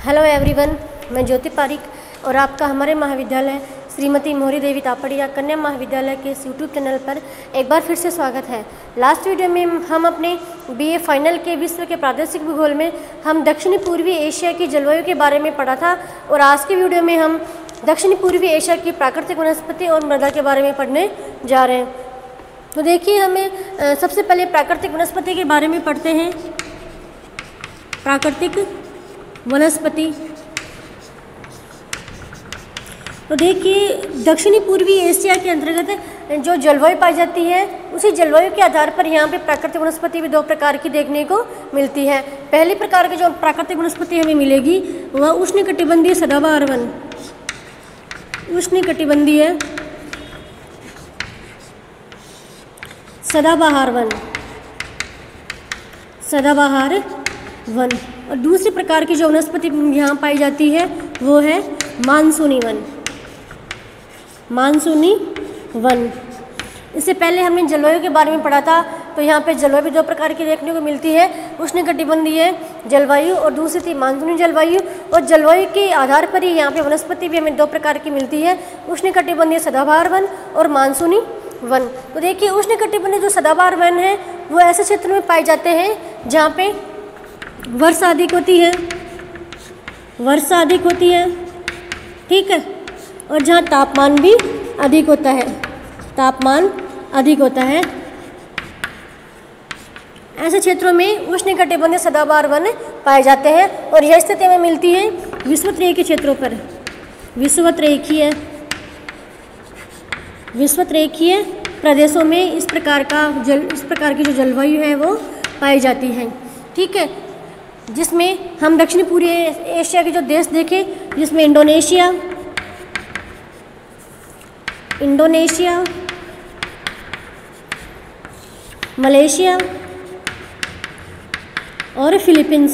Hello everyone, मैं ज्योति पारिक और आपका हमारे महाविद्यालय श्रीमती मोहरी देवी तापड़िया कन्या महाविद्यालय के इस यूट्यूब चैनल पर एक बार फिर से स्वागत है। लास्ट वीडियो में हम अपने बीए फाइनल के विश्व के प्रादेशिक भूगोल में हम दक्षिणी पूर्वी एशिया की जलवायु के बारे में पढ़ा था और आज के वीडियो में हम दक्षिणी पूर्वी एशिया की प्राकृतिक वनस्पति और मृदा के बारे में पढ़ने जा रहे हैं। तो देखिए, हमें सबसे पहले प्राकृतिक वनस्पति के बारे में पढ़ते हैं। प्राकृतिक वनस्पति, तो देखिए दक्षिणी पूर्वी एशिया के अंतर्गत जो जलवायु पाई जाती है उसी जलवायु के आधार पर यहाँ पे प्राकृतिक वनस्पति भी दो प्रकार की देखने को मिलती है। पहली प्रकार की जो प्राकृतिक वनस्पति हमें मिलेगी वह उष्णकटिबंधीय सदाबहार वन, उष्णकटिबंधीय सदाबहार वन, सदाबहार वन। और दूसरी प्रकार की जो वनस्पति यहाँ पाई जाती है वो है मानसूनी वन, मानसूनी वन। इससे पहले हमने जलवायु के बारे में पढ़ा था, तो यहाँ पे जलवायु भी दो प्रकार की देखने को मिलती है, उष्णकटिबंधीय जलवायु और दूसरी थी मानसूनी जलवायु। और जलवायु के आधार पर ही यहाँ पे वनस्पति भी हमें दो प्रकार की मिलती है, उष्णकटिबंधीय सदाबहार वन और मानसूनी वन। तो देखिए उष्णकटिबंधीय जो सदाबहार वन है वो ऐसे क्षेत्र में पाए जाते हैं जहाँ पे वर्षा अधिक होती है, वर्षा अधिक होती है, ठीक है, और जहाँ तापमान भी अधिक होता है, तापमान अधिक होता है। ऐसे क्षेत्रों में उष्णकटिबंधीय सदाबहार वन पाए जाते हैं और यह स्थिति में मिलती है विषुवतरेखीय क्षेत्रों पर, विषुवतरेखीय विषुवतरेखीय प्रदेशों में इस प्रकार की जो जलवायु है वो पाई जाती है, ठीक है। जिसमें हम दक्षिणी पूर्वी एशिया के जो देश देखें, जिसमें इंडोनेशिया, मलेशिया और फिलीपींस,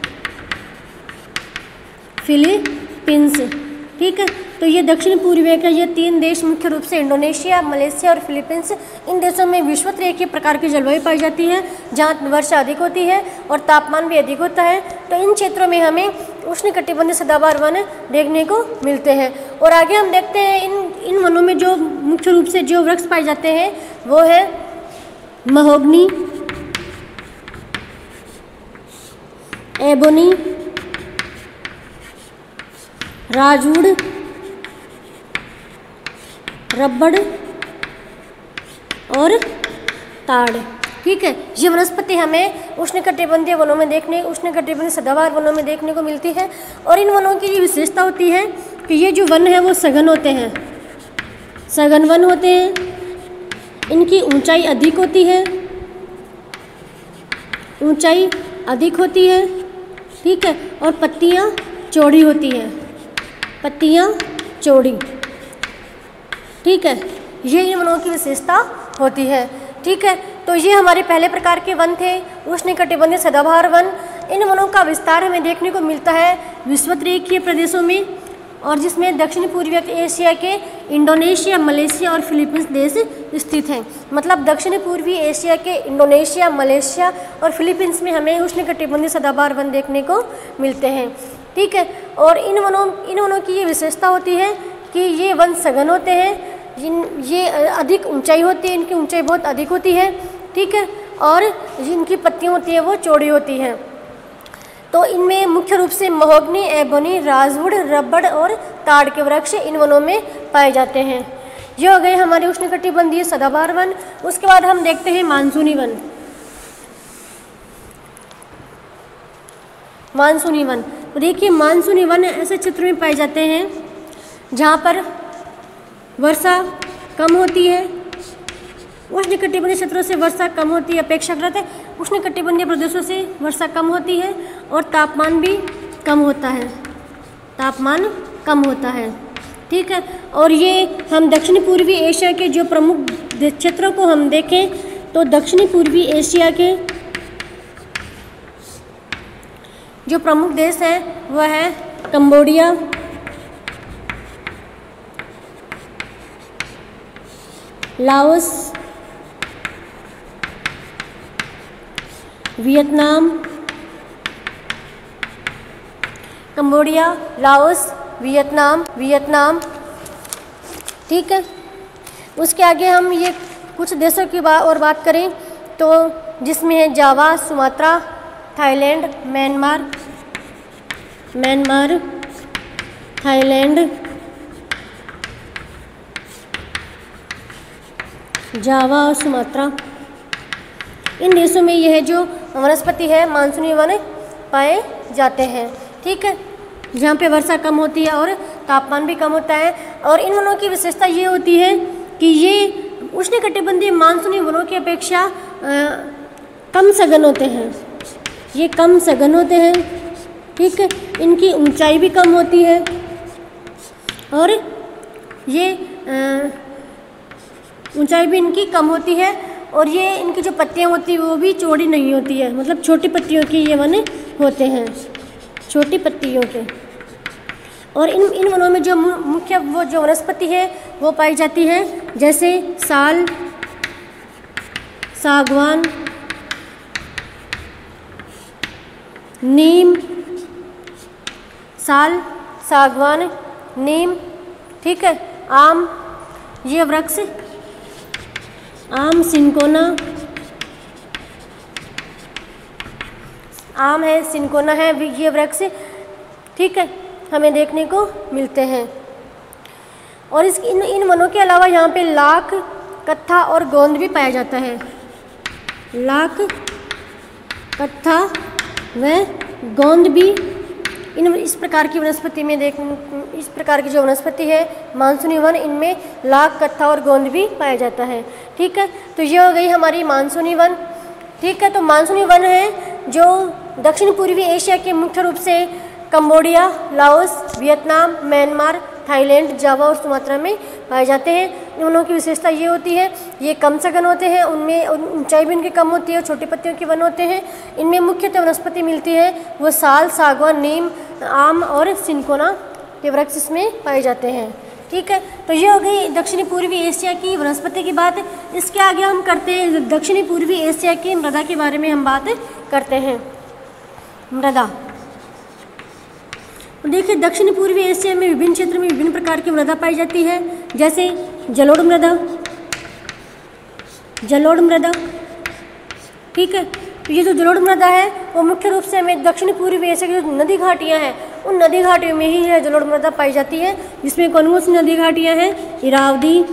ठीक है। तो ये दक्षिण पूर्वी के ये तीन देश मुख्य रूप से इंडोनेशिया, मलेशिया और फिलीपींस, इन देशों में विषुवतरेखीय प्रकार की जलवायु पाई जाती है जहाँ वर्षा अधिक होती है और तापमान भी अधिक होता है। तो इन क्षेत्रों में हमें उष्णकटिबंधीय सदाबहार वन देखने को मिलते हैं। और आगे हम देखते हैं इन वनों में जो मुख्य रूप से जो वृक्ष पाए जाते हैं वो है महोगनी, एबोनी, राजवुड, रबड़ और ताड़, ठीक है। ये वनस्पति हमें उष्णकटिबंधीय वनों में उष्णकटिबंधीय सदाबहार वनों में देखने को मिलती है। और इन वनों की ये विशेषता होती है कि ये जो वन है वो सघन होते हैं, सघन वन होते हैं। इनकी ऊंचाई अधिक होती है, ऊंचाई अधिक होती है, ठीक है। और पत्तियाँ चौड़ी होती हैं, पत्तियाँ चौड़ी, ठीक है। ये इन वनों की विशेषता होती है, ठीक है। तो ये हमारे पहले प्रकार के वन थे, उष्णकटिबंधीय सदाबहार वन। इन वनों का विस्तार हमें देखने को मिलता है विषुवतरेखीय प्रदेशों में, और जिसमें दक्षिण पूर्वी एशिया के इंडोनेशिया, मलेशिया और फिलीपींस देश स्थित हैं। मतलब दक्षिण पूर्वी एशिया के इंडोनेशिया, मलेशिया और फिलीपींस में हमें उष्णकटिबंधीय सदाबहार वन देखने को मिलते हैं, ठीक है। और इन वनों की ये विशेषता होती है कि ये वन सघन होते हैं, ये अधिक ऊंचाई होती है, इनकी ऊंचाई बहुत अधिक होती है, ठीक है। और जिनकी पत्तियाँ होती है वो चौड़ी होती हैं। तो इनमें मुख्य रूप से महोगनी, एबोनी, राजवुड, रबड़ और ताड़ के वृक्ष इन वनों में पाए जाते हैं। ये हो गए हमारे उष्णकटिबंधीय सदाबहार वन। उसके बाद हम देखते हैं मानसूनी वन। मानसूनी वन, तो देखिए मानसूनी वन ऐसे क्षेत्र में पाए जाते हैं जहाँ पर वर्षा कम होती है। उष्णकटिबंधीय क्षेत्रों से वर्षा कम होती है, अपेक्षाकृत उष्णकटिबंधीय प्रदेशों से वर्षा कम होती है और तापमान भी कम होता है, तापमान कम होता है, ठीक है। और ये हम दक्षिणी पूर्वी एशिया के जो प्रमुख क्षेत्रों को हम देखें तो दक्षिणी पूर्वी एशिया के जो प्रमुख देश हैं वह है Cambodia, Laos, Vietnam, Cambodia, Laos, Vietnam. ठीक है, उसके आगे हम ये कुछ देशों की और बात करें तो जिसमें है Java, Sumatra, Thailand, Myanmar, Thailand, Java और सुमात्रा। इन देशों में यह जो वनस्पति है मानसूनी वन पाए जाते हैं। ठीक है, जहाँ पे वर्षा कम होती है और तापमान भी कम होता है। और इन वनों की विशेषता ये होती है कि ये उष्णकटिबंधीय मानसूनी वनों की अपेक्षा कम सघन होते हैं। ये कम सघन होते हैं। ठीक है, इनकी ऊंचाई भी कम होती है और ये ऊंचाई भी इनकी कम होती है और ये इनकी जो पत्तियां होती है वो भी चौड़ी नहीं होती है, मतलब छोटी पत्तियों के ये वन होते हैं, छोटी पत्तियों के। और इन वनों में जो मुख्य वो जो वनस्पति है वो पाई जाती है, जैसे साल, सागवान, नीम, साल, सागवान, नीम। ठीक है, आम, ये वृक्ष आम, सिनकोना, आम है, सिनकोना है, ये वृक्ष ठीक है हमें देखने को मिलते हैं। और इन वनों के अलावा यहाँ पे लाख, कत्था और गोंद भी पाया जाता है। लाख, कत्था व गोंद भी इस प्रकार की वनस्पति में इस प्रकार की जो वनस्पति है मानसूनी वन, इनमें लाख, कत्था और गोंद भी पाया जाता है। ठीक है, तो ये हो गई हमारी मानसूनी वन। ठीक है, तो मानसूनी वन है जो दक्षिण पूर्वी एशिया के मुख्य रूप से Cambodia, Laos, Vietnam, Myanmar, Thailand, Java और सुमात्रा में पाए जाते हैं। इन वनों की विशेषता ये होती है, ये कम सघन होते हैं, उनमें ऊंचाई भी उनकी कम होती है और छोटी पत्तियों के वन होते हैं। इनमें मुख्यतः वनस्पति मिलती है वो साल, सागवान, नीम, आम और सिनकोना के वृक्ष इसमें पाए जाते हैं। ठीक है, तो ये हो गई दक्षिणी पूर्वी एशिया की वनस्पति की बात। इसके आगे हम करते हैं दक्षिणी पूर्वी एशिया की मृदा के बारे में हम बात करते हैं। मृदा, देखिए दक्षिण पूर्वी एशिया में विभिन्न क्षेत्र में विभिन्न प्रकार की मृदा पाई जाती है, जैसे जलोढ़ मृदा। ठीक है, तो ये जो जलोढ़ मृदा है वो मुख्य रूप से हमें दक्षिण पूर्वी एशिया की जो नदी घाटियाँ हैं उन नदी घाटियों में ही यह जलोढ़ मृदा पाई जाती है, जिसमें कौन सी नदी घाटियाँ हैं? Irrawaddy,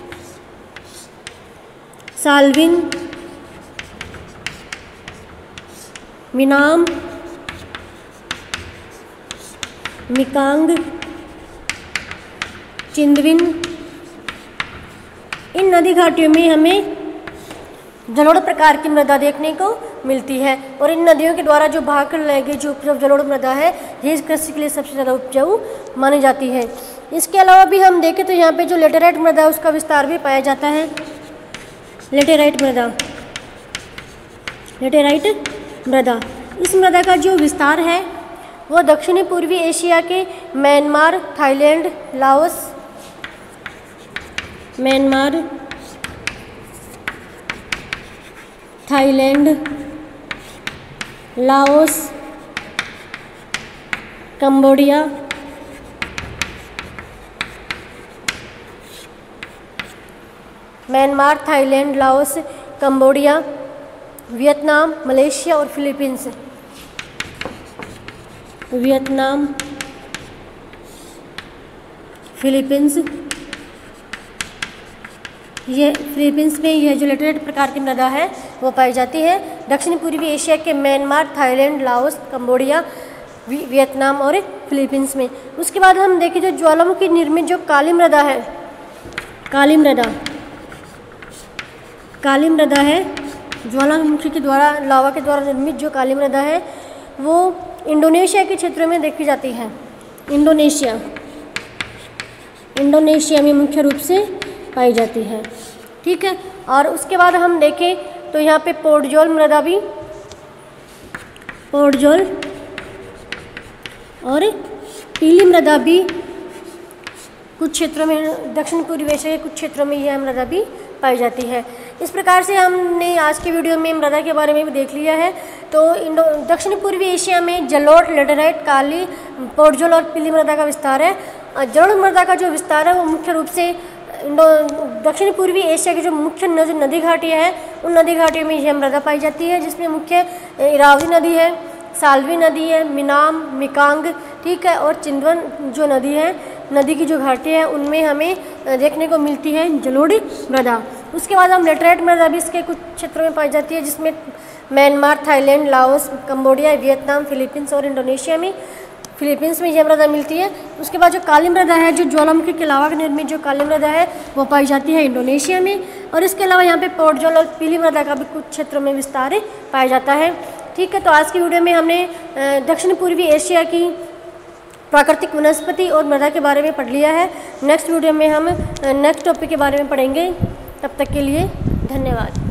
Salween, Menam, Mekong, Chindwin. इन नदी घाटियों में हमें जलोढ़ प्रकार की मृदा देखने को मिलती है और इन नदियों के द्वारा जो बहाकर लाई गई जो जलोढ़ मृदा है ये कृषि के लिए सबसे ज़्यादा उपजाऊ मानी जाती है। इसके अलावा भी हम देखें तो यहाँ पे जो लेटेराइट मृदा है उसका विस्तार भी पाया जाता है। लेटेराइट मृदा, इस मृदा का जो विस्तार है वो दक्षिणी पूर्वी एशिया के Myanmar, Thailand, Laos, Cambodia, Myanmar, Thailand, Laos, Cambodia, Vietnam, Malaysia और फिलीपींस। ये फिलीपींस में यह जो लेटेराइट प्रकार की मृदा है वो पाई जाती है दक्षिण पूर्वी एशिया के Myanmar, Thailand, Laos, Cambodia, Vietnam और फिलीपींस में। उसके बाद हम देखें जो ज्वालामुखी निर्मित जो काली मृदा है, ज्वालामुखी के द्वारा लावा के द्वारा निर्मित जो काली मृदा है वो इंडोनेशिया के क्षेत्रों में देखी जाती है। इंडोनेशिया में मुख्य रूप से पाई जाती है। ठीक है, और उसके बाद हम देखें तो यहाँ पे पोर्टजोल और पीली मृदा भी कुछ क्षेत्रों में, दक्षिण पूर्वी एशिया के कुछ क्षेत्रों में यह मृदा भी पाई जाती है। इस प्रकार से हमने आज की वीडियो में मृदा के बारे में भी देख लिया है। तो दक्षिण पूर्वी एशिया में जलोढ़, लेटराइट, काली, पोर्टजोल और पीली मृदा का विस्तार है। जलोढ़ मृदा का जो विस्तार है वो मुख्य रूप से दक्षिण पूर्वी एशिया की जो मुख्य नदी घाटियाँ हैं उन नदी घाटियों में यह मृदा पाई जाती है, जिसमें मुख्य इरावदी नदी है, साल्वी नदी है, मिनाम, मिकांग, ठीक है, और चिंदवन जो नदी है, नदी की जो घाटी है उनमें हमें देखने को मिलती है जलोढ़ी मृदा। उसके बाद हम लेटराइट मृदा भी इसके कुछ क्षेत्रों में पाई जाती है, जिसमें Myanmar, Thailand, Laos, Cambodia, Vietnam, Philippines और इंडोनेशिया में, फिलीपींस में यह मृदा मिलती है। उसके बाद जो काली मृदा है, जो ज्वालामुखी के लावा निर्मित जो काली मृदा है वो पाई जाती है इंडोनेशिया में। और इसके अलावा यहाँ पे पोर्टजोल और पीली मृदा का भी कुछ क्षेत्रों में विस्तार पाया जाता है। ठीक है, तो आज की वीडियो में हमने दक्षिण पूर्वी एशिया की प्राकृतिक वनस्पति और मृदा के बारे में पढ़ लिया है। नेक्स्ट वीडियो में हम नेक्स्ट टॉपिक के बारे में पढ़ेंगे। तब तक के लिए धन्यवाद।